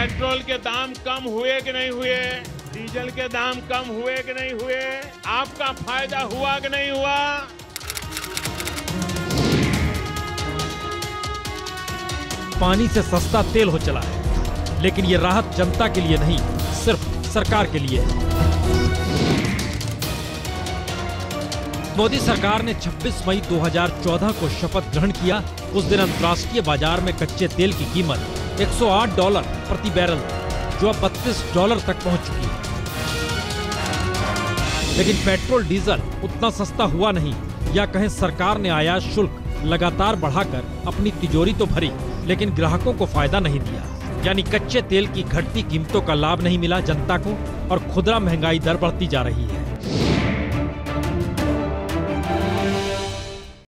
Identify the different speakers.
Speaker 1: Petrol के दाम कम हुए कि नहीं हुए? डीजल के दाम कम हुए कि नहीं हुए? आपका फायदा हुआ कि नहीं हुआ?
Speaker 2: पानी से सस्ता तेल हो चला है, लेकिन ये राहत जनता के लिए नहीं, सिर्फ सरकार के लिए है। मोदी सरकार ने 26 मई 2014 को शपथ ग्रहण किया। उस दिन अंतर्राष्ट्रीय बाजार में कच्चे तेल की कीमत $108 प्रति बैरल, जो अब $32 तक पहुंच चुकी है। लेकिन पेट्रोल डीजल उतना सस्ता हुआ नहीं, या कहें सरकार ने आयात शुल्क लगातार बढ़ाकर अपनी तिजोरी तो भरी, लेकिन ग्राहकों को फायदा नहीं दिया। यानी कच्चे तेल की घटती कीमतों का लाभ नहीं मिला जनता को, और खुदरा महंगाई दर बढ़ती जा रही है।